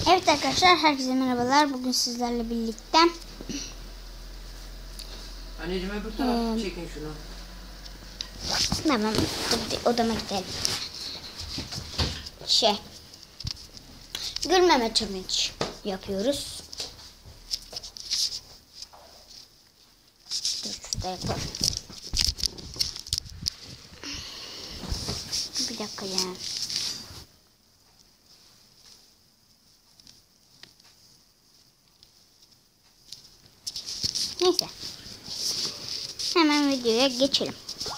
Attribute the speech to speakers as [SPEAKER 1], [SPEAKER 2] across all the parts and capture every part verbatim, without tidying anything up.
[SPEAKER 1] Evet arkadaşlar, herkese merhabalar. Bugün sizlerle birlikte
[SPEAKER 2] anneciğim öbür tarafa ee, çekin şunu.
[SPEAKER 1] Tamam, odama gidelim. Şey, gülmeme challenge yapıyoruz. Dur şurada yapalım. Bir dakika ya. Neyse. Hemen videoya geçelim.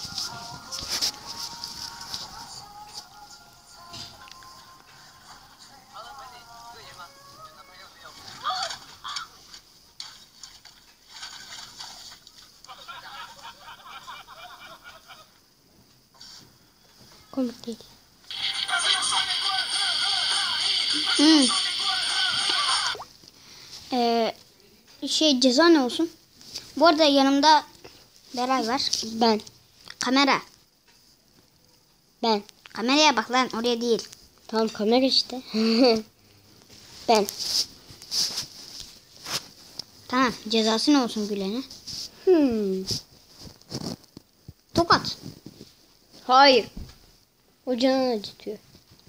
[SPEAKER 1] Komik değil. Hmm. Ee, şey ceza ne olsun? Bu arada yanımda Beray var.
[SPEAKER 3] Ben.
[SPEAKER 1] Kamera.
[SPEAKER 3] Ben.
[SPEAKER 1] Kameraya bak lan, oraya değil.
[SPEAKER 3] Tamam, kamera işte. Ben.
[SPEAKER 1] Tamam, cezası ne olsun Gülen'e?
[SPEAKER 3] Hmm.
[SPEAKER 1] Tokat.
[SPEAKER 3] Hayır. O canını acıtıyor.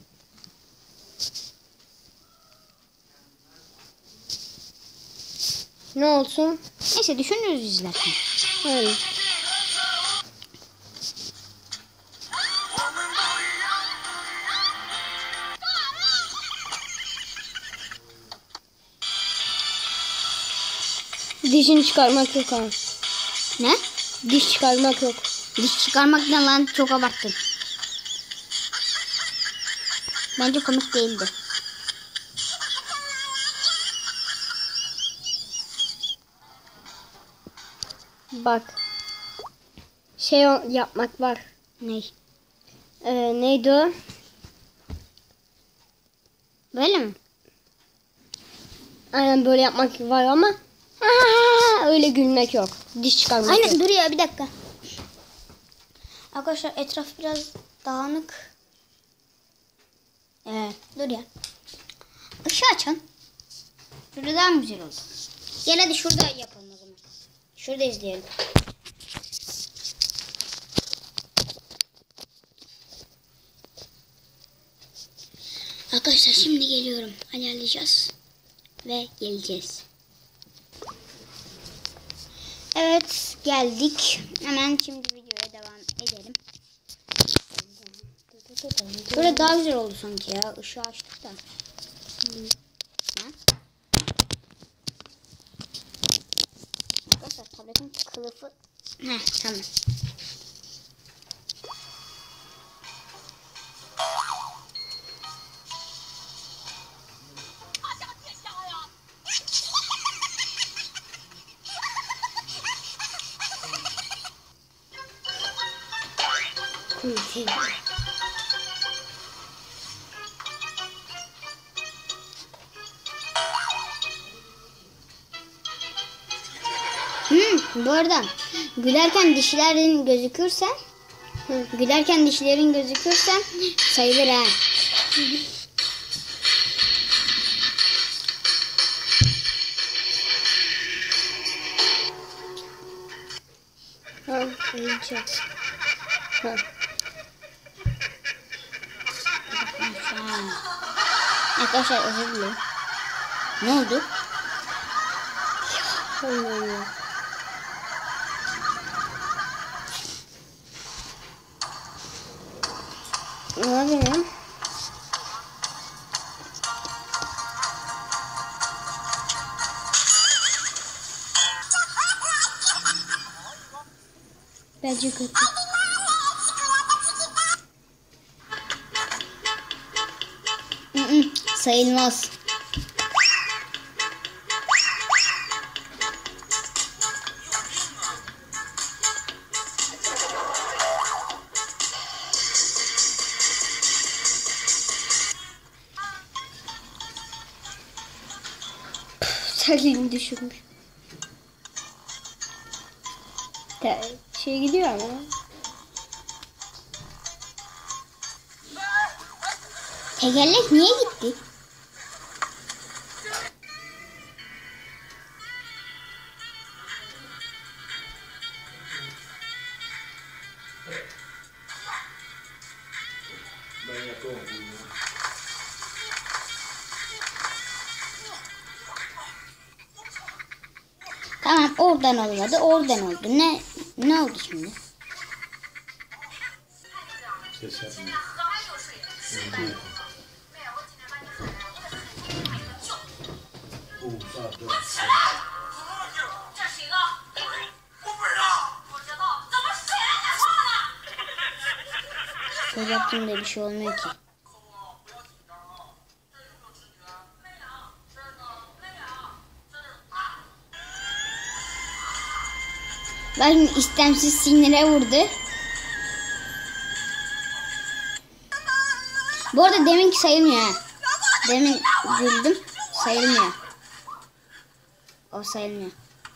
[SPEAKER 3] Ne olsun?
[SPEAKER 1] Neyse, düşünürüz izlerken.
[SPEAKER 3] Hayır. Dişini çıkarmak yok ha.
[SPEAKER 1] Ne?
[SPEAKER 3] Diş çıkarmak yok.
[SPEAKER 1] Diş çıkarmak ne lan? Çok abarttın. Bence komik değildi.
[SPEAKER 3] Bak. Şey yapmak var.
[SPEAKER 1] Ney?
[SPEAKER 3] Ee, neydi o?
[SPEAKER 1] Böyle mi?
[SPEAKER 3] Aynen böyle yapmak var ama öyle gülmek yok. Diş çıkarmak
[SPEAKER 1] Aynen,
[SPEAKER 3] yok.
[SPEAKER 1] dur ya bir dakika. Arkadaşlar, etraf biraz dağınık. Evet, dur ya. Işığı açın. Şurada daha mı güzel oldu? Gel hadi şurada yapalım o zaman. Şurada izleyelim. Arkadaşlar, şimdi geliyorum. Ayarlayacağız. Ve geleceğiz. Evet, geldik. Hemen şimdi videoya devam edelim. Böyle daha güzel oldu sanki ya. Işığı açtık da. Ha? Arkadaşlar, tabletin kılıfı. Heh, tamam. Hmm, bu arada gülerken dişlerin gözükürse hı, gülerken dişlerin gözükürse sayılır ha.
[SPEAKER 3] Ha, iyice. Ha.
[SPEAKER 1] Arkadaşlar, özür dilerim. Ne oldu?
[SPEAKER 3] Olmuyor. Ne yapayım?
[SPEAKER 1] Bence kötü. Hı-hı, sayılmaz.
[SPEAKER 3] Terliğini düşürmüş. Ter şey gidiyor ama.
[SPEAKER 1] Tekerlek niye gitti? Tamam oradan olmadı. Oradan oldu. Ne ne oldu şimdi?
[SPEAKER 4] Ses yapmıyor. Oo, saat dört.
[SPEAKER 5] 这是谁呢？我不知道。不知道，怎么谁来讲话呢？
[SPEAKER 1] Söz yaptığımda bir şey olmuyor ki. Ben şimdi istemsiz sinire vurdu. Bu arada deminki sayılmıyor ha. Demin güldüm. Sayılmıyor. O sayılmıyor.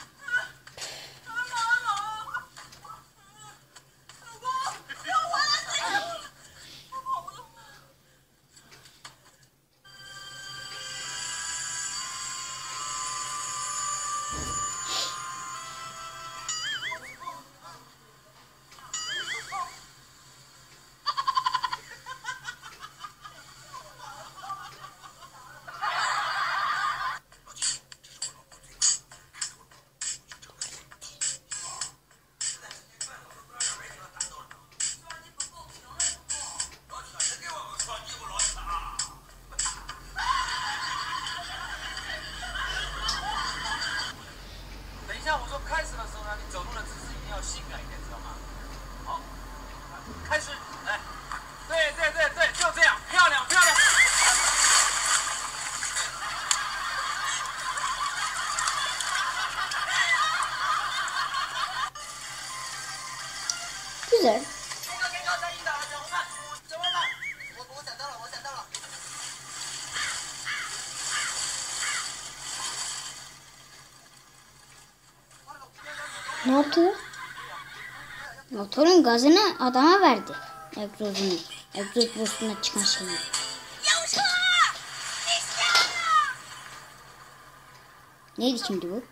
[SPEAKER 1] Güzel. Ne yaptı? Motorun gazını adama verdi. Egzozunu. Egzoz boşluğuna çıkan şeyi. Neydi şimdi bu?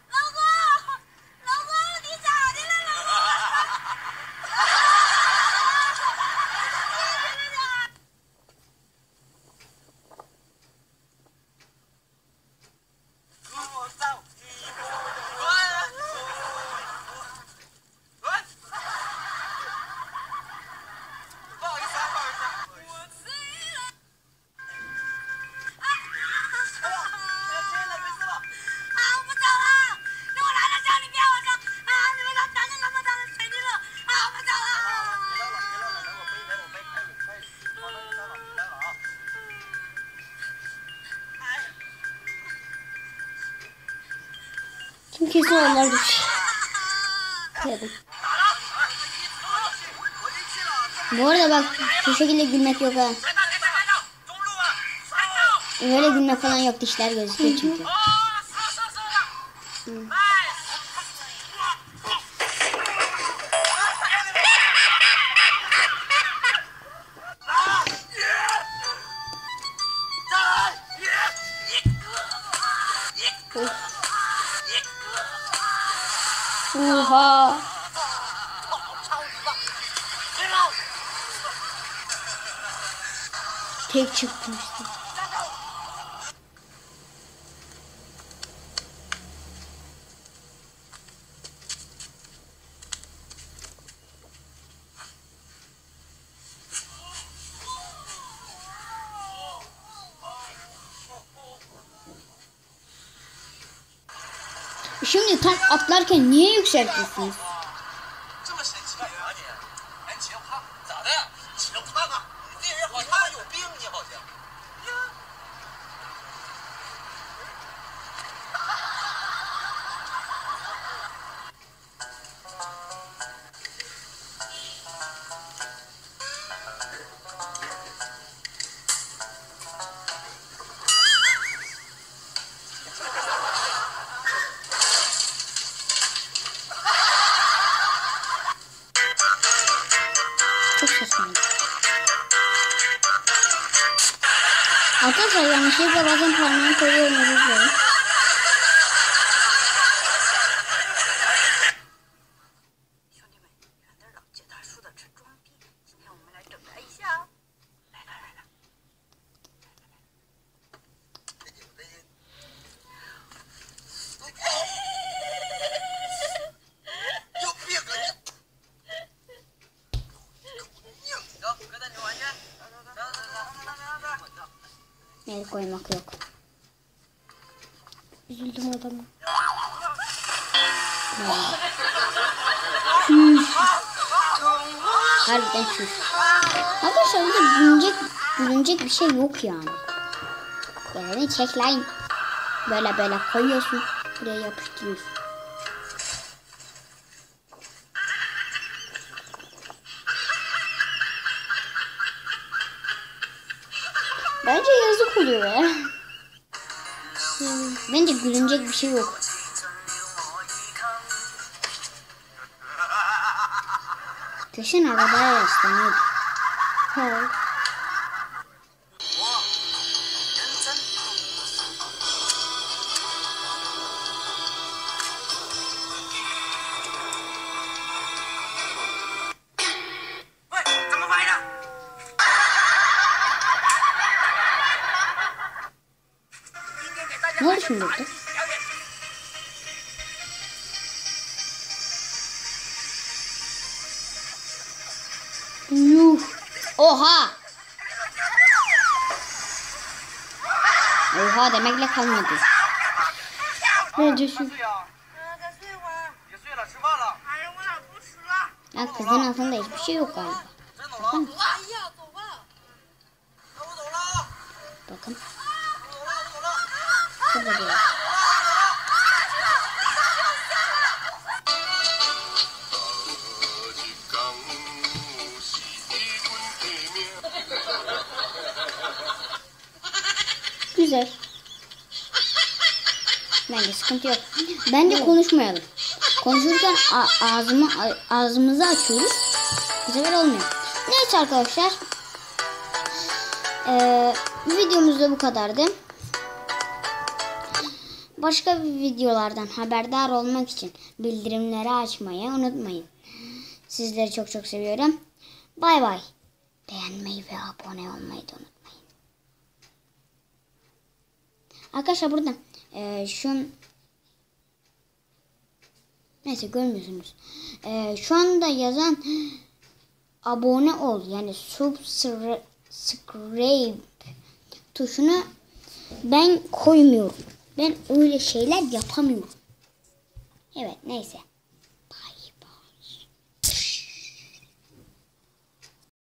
[SPEAKER 1] Kim kesin onlar düş. Yedim. Bu arada bak şu şekilde gülmek yok ha. Öyle gülmek falan yok, dişler gözüküyor çünkü. Hı. Oha. Tek çıktım işte. Şimdi tam atlarken niye yükseltiyorsunuz? Çok saçmaydı. Arkadaşlar yanlışlıkla bazen parmağımı koyuyorum, özür dilerim. yok.
[SPEAKER 3] Üzüldüm adama.
[SPEAKER 1] Çüş. Harbiden çüş. Arkadaşlar burada gülünecek, gülünecek bir şey yok yani. Yani çek lan. Böyle böyle koyuyorsun. Buraya yapıştırıyorsun. Bence yazık oluyor ya. Bence gülünecek bir şey yok. Kesin arabaya yaslanıyordu.
[SPEAKER 3] Ha.
[SPEAKER 1] Ne oldu şimdi burada? Yuh. Oha. Oha demekle kalmadı.
[SPEAKER 3] Bence şu.
[SPEAKER 5] 该睡会儿。别睡了，吃饭了。哎呀，我俩不吃了。
[SPEAKER 1] Ya kızın altında hiçbir şey yok galiba.
[SPEAKER 5] 真走了？走了。哎呀，走吧。那我走了啊。
[SPEAKER 1] Bakın.
[SPEAKER 5] 我走了，我走了。
[SPEAKER 1] Şurada diyor. Güzel. Bence sıkıntı yok. Bence konuşmayalım. Konuşurken ağzımı, ağzımızı açıyoruz. Bu sefer olmuyor. Neyse arkadaşlar. Ee, videomuz da bu kadardı. Başka videolardan haberdar olmak için bildirimleri açmayı unutmayın. Sizleri çok çok seviyorum. Bay bay. Beğenmeyi ve abone olmayı da unutmayın. Arkadaşlar burada e, şu neyse görmüyorsunuz. E, şu anda yazan abone ol yani subscribe tuşunu ben koymuyorum. Ben öyle şeyler yapamıyorum. Evet neyse.